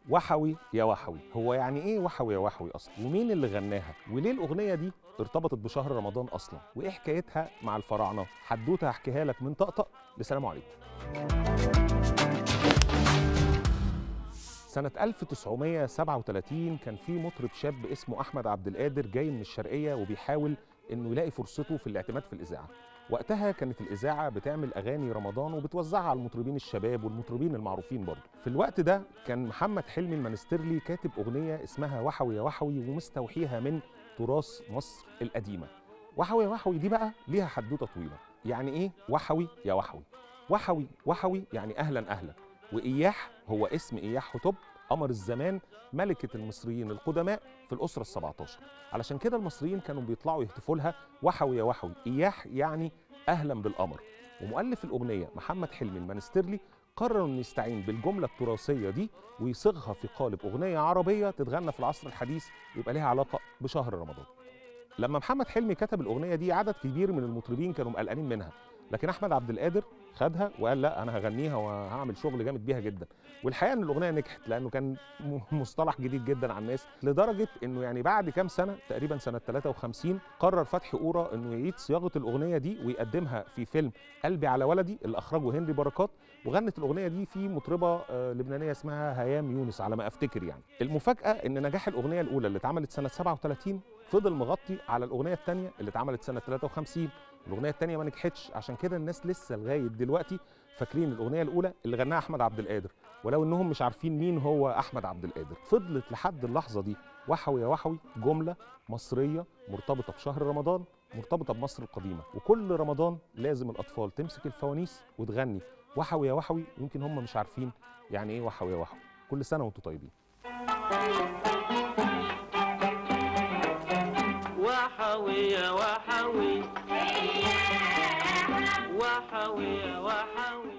وحوي يا وحوي، هو يعني ايه وحوي يا وحوي اصلا؟ ومين اللي غناها؟ وليه الاغنيه دي ارتبطت بشهر رمضان اصلا؟ وايه حكايتها مع الفراعنه؟ حدوته هحكيها لك من طقطق لسلام عليكم. سنة 1937 كان في مطرب شاب اسمه أحمد عبد القادر جاي من الشرقية وبيحاول إنه يلاقي فرصته في الاعتماد في الإذاعة. وقتها كانت الإذاعة بتعمل أغاني رمضان وبتوزعها على المطربين الشباب والمطربين المعروفين برضه. في الوقت ده كان محمد حلمي المنسترلي كاتب أغنية اسمها وحوي يا وحوي ومستوحيها من تراث مصر القديمة. وحوي يا وحوي دي بقى ليها حدوتة طويلة. يعني إيه وحوي يا وحوي؟ وحوي وحوي يعني أهلا أهلا. وإياح هو اسم إياح هتب قمر الزمان ملكة المصريين القدماء في الأسرة ال17. علشان كده المصريين كانوا بيطلعوا يهتفوا لها وحوي يا وحوي. إياح يعني أهلا بالقمر. ومؤلف الأغنية محمد حلمي المنسترلي قرر إنه يستعين بالجملة التراثية دي ويصيغها في قالب أغنية عربية تتغنى في العصر الحديث يبقى لها علاقة بشهر رمضان. لما محمد حلمي كتب الأغنية دي عدد كبير من المطربين كانوا مقلقانين منها، لكن احمد عبد القادر خدها وقال لا انا هغنيها وهعمل شغل جامد بيها جدا. والحقيقه ان الاغنيه نجحت لانه كان مصطلح جديد جدا على الناس، لدرجه انه يعني بعد كام سنه تقريبا سنه 53 قرر فتحي قوره انه يعيد صياغه الاغنيه دي ويقدمها في فيلم قلبي على ولدي اللي اخرجه هنري بركات، وغنت الاغنيه دي في مطربه لبنانيه اسمها هيام يونس على ما افتكر. يعني المفاجاه ان نجاح الاغنيه الاولى اللي اتعملت سنه 37 فضل مغطي على الاغنيه الثانيه اللي اتعملت سنه 53. الاغنيه الثانيه ما نجحتش، عشان كده الناس لسه لغايه دلوقتي فاكرين الاغنيه الاولى اللي غناها احمد عبد القادر، ولو انهم مش عارفين مين هو احمد عبد القادر. فضلت لحد اللحظه دي وحوي يا وحوي جمله مصريه مرتبطه بشهر رمضان، مرتبطه بمصر القديمه، وكل رمضان لازم الاطفال تمسك الفوانيس وتغني وحوي يا وحوي. يمكن هم مش عارفين يعني ايه وحوي يا وحوي. كل سنه وانتم طيبين. وحوي يا وحوي وحوي يا وحوي